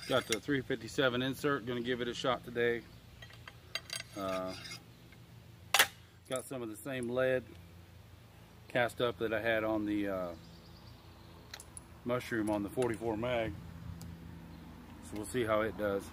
Got the 357 insert, gonna give it a shot today. Got some of the same lead cast up that I had on the Mushroom on the 44 mag. So we'll see how it does.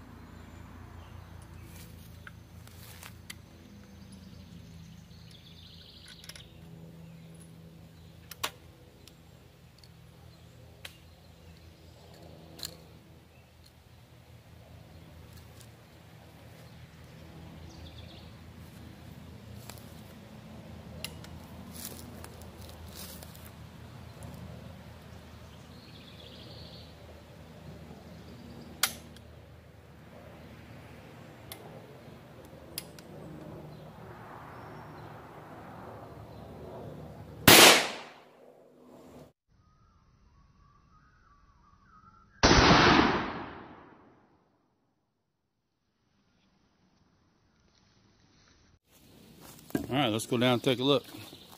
All right, let's go down and take a look.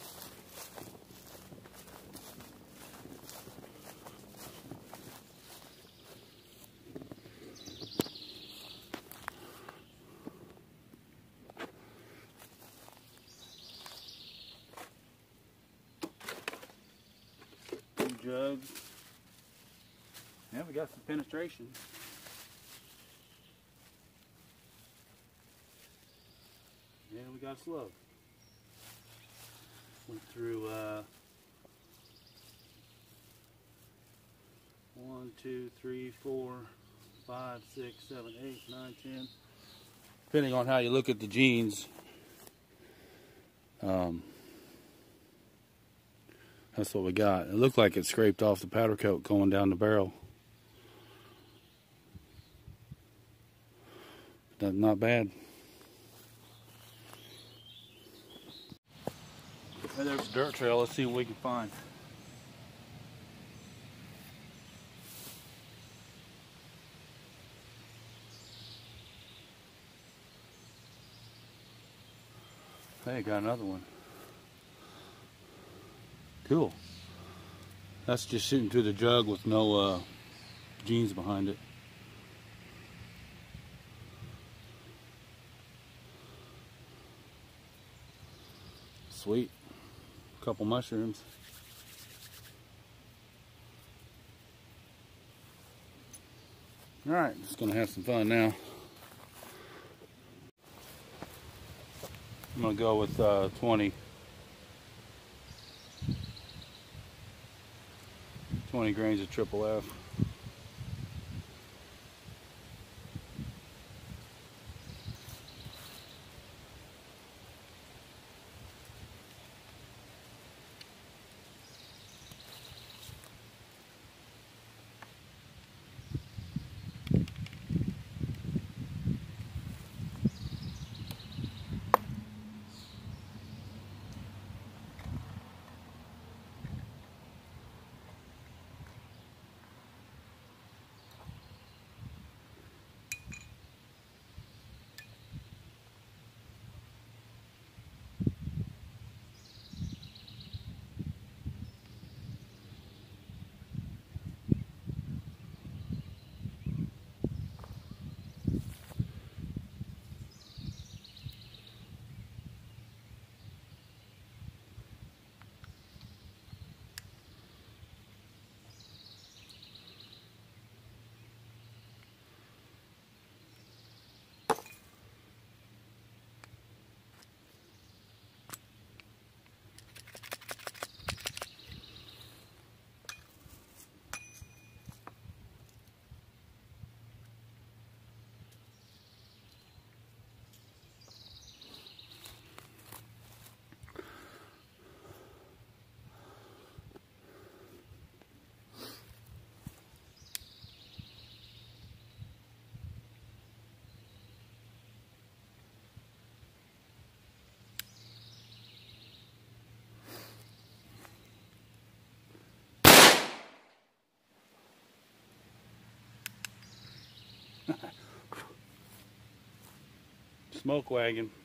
Two jugs. Yeah, we got some penetration. Yeah, we got a slug. Went through 1, 2, 3, 4, 5, 6, 7, 8, 9, 10. Depending on how you look at the jeans, that's what we got. It looked like it scraped off the powder coat going down the barrel. That's not bad. And there's a dirt trail. Let's see what we can find. Hey, got another one. Cool. That's just shooting through the jug with no jeans behind it. Sweet. Couple mushrooms. Alright, just gonna have some fun now. I'm gonna go with 20 grains of Triple F. Smoke wagon.